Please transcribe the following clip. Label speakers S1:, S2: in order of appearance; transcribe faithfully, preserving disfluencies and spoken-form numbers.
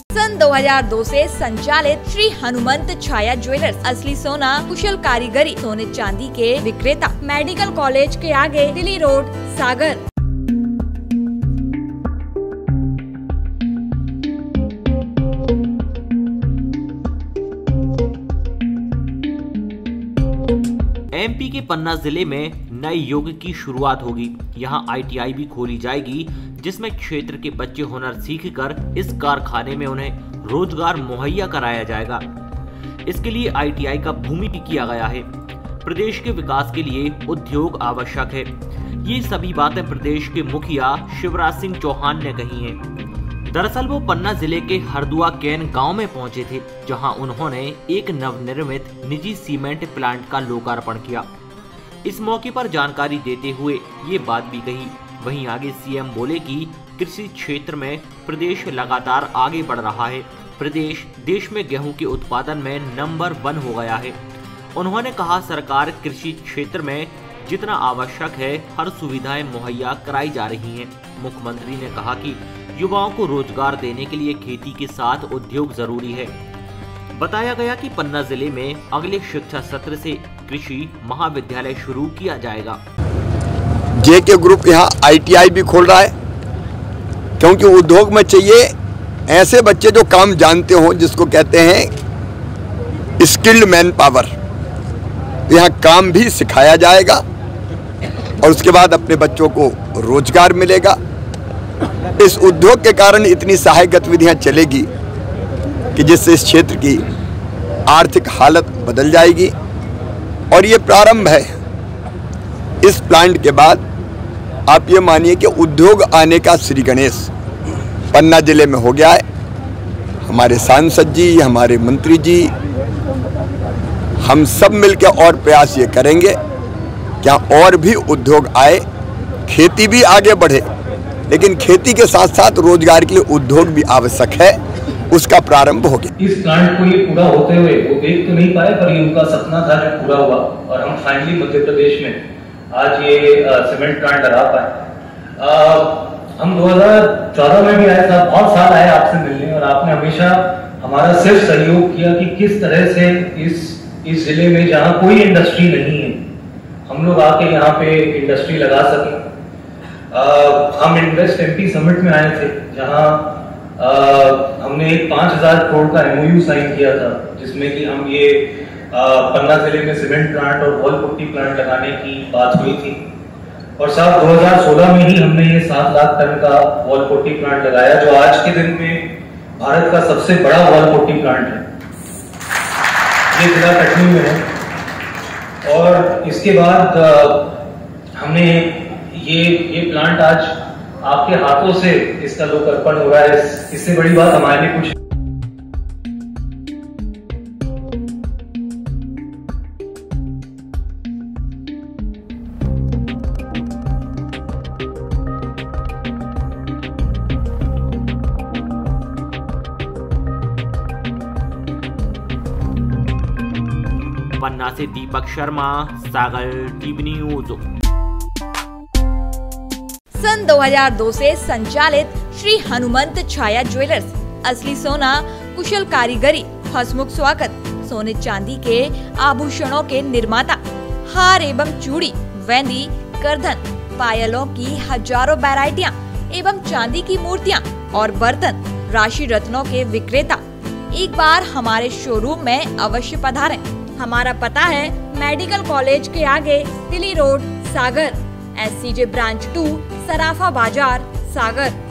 S1: सन दो हज़ार दो से संचालित श्री हनुमंत छाया ज्वेलर्स असली सोना कुशल कारीगरी सोने चांदी के विक्रेता मेडिकल कॉलेज के आगे दिल्ली रोड सागर।
S2: एमपी के पन्ना जिले में नए युग की शुरुआत होगी। यहां आई टी आई भी खोली जाएगी, जिसमें क्षेत्र के बच्चे हुनर सीखकर इस कारखाने में उन्हें रोजगार मुहैया कराया जाएगा। इसके लिए आई टी आई का भूमि भी किया गया है। प्रदेश के विकास के लिए उद्योग आवश्यक है। ये सभी बातें प्रदेश के मुखिया शिवराज सिंह चौहान ने कही हैं। दरअसल वो पन्ना जिले के हरदुआ कैन गांव में पहुंचे थे, जहां उन्होंने एक नवनिर्मित निजी सीमेंट प्लांट का लोकार्पण किया। इस मौके पर जानकारी देते हुए ये बात भी कही। वहीं आगे सी एम बोले कि कृषि क्षेत्र में प्रदेश लगातार आगे बढ़ रहा है। प्रदेश देश में गेहूं के उत्पादन में नंबर वन हो गया है। उन्होंने कहा, सरकार कृषि क्षेत्र में जितना आवश्यक है हर सुविधाएं मुहैया कराई जा रही हैं। मुख्यमंत्री ने कहा कि युवाओं को रोजगार देने के लिए खेती के साथ उद्योग जरूरी है। बताया गया कि पन्ना जिले में अगले शिक्षा सत्र से कृषि महाविद्यालय शुरू किया जाएगा।
S3: जे के ग्रुप यहाँ आई टी आई भी खोल रहा है, क्योंकि उद्योग में चाहिए ऐसे बच्चे जो काम जानते हों, जिसको कहते हैं स्किल्ड मैन पावर। यहाँ काम भी सिखाया जाएगा और उसके बाद अपने बच्चों को रोजगार मिलेगा। इस उद्योग के कारण इतनी सहायक गतिविधियां चलेगी कि जिससे इस क्षेत्र की आर्थिक हालत बदल जाएगी। और ये प्रारंभ है। इस प्लांट के बाद आप ये मानिए कि उद्योग आने का श्री गणेश पन्ना जिले में हो गया है। हमारे सांसद जी, हमारे मंत्री जी, हम सब मिलकर और प्रयास ये करेंगे क्या और भी उद्योग आए, खेती भी आगे बढ़े, लेकिन खेती के साथ साथ रोजगार के लिए उद्योग भी आवश्यक है। उसका प्रारंभ हो गया।
S4: इस प्लांट को ये पूरा होते हुए वो देख तो नहीं पाए, पर ये उनका सपना था जो पूरा हुआ और हम फाइनली मध्य प्रदेश में आज ये सीमेंट प्लांट लगा पाए। हम दो हज़ार चौदह में भी आए था, बहुत साल आए आपसे मिलने, और आपने हमेशा हमारा सिर्फ सहयोग किया कि किस तरह से इस इस जिले में जहाँ कोई इंडस्ट्री नहीं है, हम लोग आके यहाँ पे इंडस्ट्री लगा सकें। Uh, हम इन्वेस्ट एमपी समिट में आए थे, जहां uh, हमने एक पांच हजार करोड़ का एम ओ यू साइन किया था, जिसमें कि हम ये uh, पन्ना जिले में सीमेंट प्लांट और वॉल पुट्टी प्लांट लगाने की बात हुई थी। और साहब दो हज़ार सोलह में ही हमने ये सात लाख टन का वॉल पुट्टी प्लांट लगाया, जो आज के दिन में भारत का सबसे बड़ा वॉल पुट्टी प्लांट है। ये जिला कटनी में है। और इसके बाद uh, हमने ये ये प्लांट आज आपके हाथों से इसका लोकार्पण हो रहा है। इससे बड़ी बात हमारे लिए कुछ
S2: पन्ना से दीपक शर्मा, सागर टीवी न्यूज।
S1: सन दो हज़ार दो से संचालित श्री हनुमंत छाया ज्वेलर्स असली सोना कुशल कारीगरी हसमुख स्वागत सोने चांदी के आभूषणों के निर्माता, हार एवं चूड़ी, वेंदी, करधन, पायलों की हजारों वैरायटियां एवं चांदी की मूर्तियां और बर्तन, राशि रत्नों के विक्रेता एक बार हमारे शोरूम में अवश्य पधारें। हमारा पता है मेडिकल कॉलेज के आगे Delhi road Sagar, S C J branch two, Sarafa Bazar, सागर।